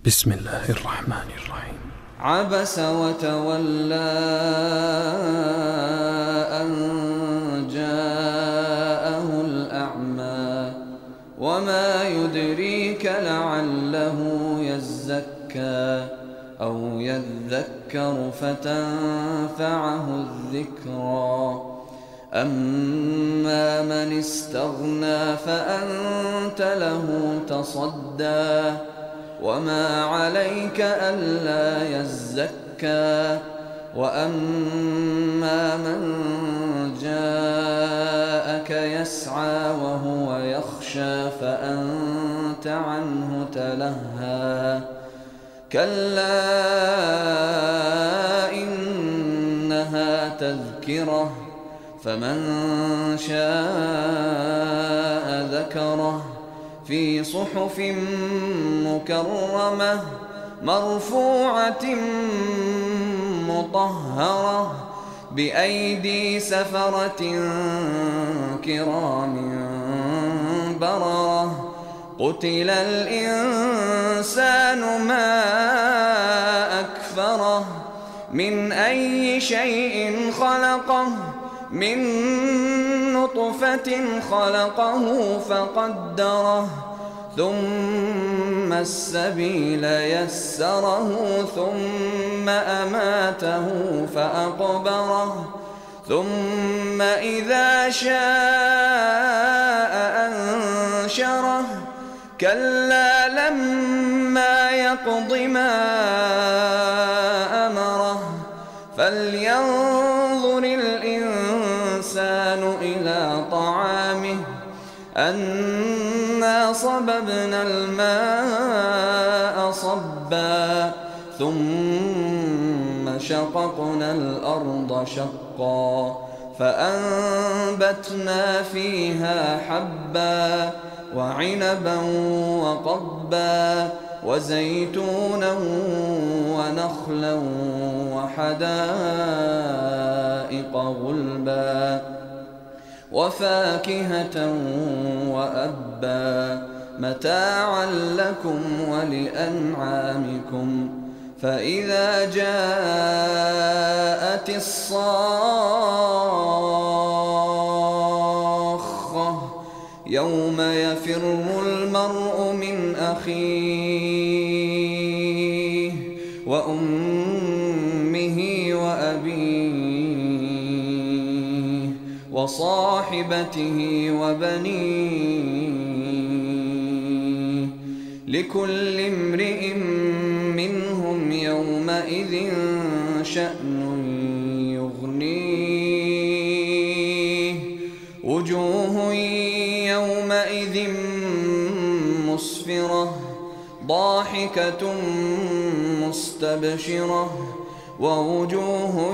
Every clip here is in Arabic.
بسم الله الرحمن الرحيم. عبس وتولى أن جاءه الأعمى وما يدريك لعله يزكى أو يذكر فتنفعه الذكرى أما من استغنى فأنت له تصدى وما عليك ألا يزكى وأما من جاءك يسعى وهو يخشى فأنت عنه تلهى كلا إنها تذكرة فمن شاء ذكره في صحف مكرمة مرفوعة مطهرة بأيدي سفرة كرام بررة قتل الإنسان ما أكفره من أي شيء خلقه من نطفة خلقه فقدره ثم السبيل يسره ثم أماته فأقبره ثم إذا شاء أنشره كلا لما يقض ما أمره فلينظر الإنسان إلى طعامه أنا صببنا الماء صبا ثم شققنا الأرض شقا فأنبتنا فيها حبا وعنبا وقضبا وزيتونا ونخلا وحدائق غلبا وفاكهة وأبا متاعا لكم ولأنعامكم فإذا جاءت الصاخة يوم يفر المرء من أخيه وأمه وأبيه وصاحبته وبنيه لكل امرئ منهم يومئذ شأن يغنيه وجوه يومئذ مسفرة ضاحكة مستبشرة ووجوه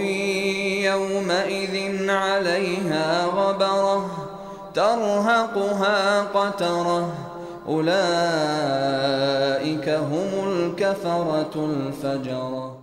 يومئذ عليها غبرة ترهقها قترة أولئك هم الكفرة الفجرة.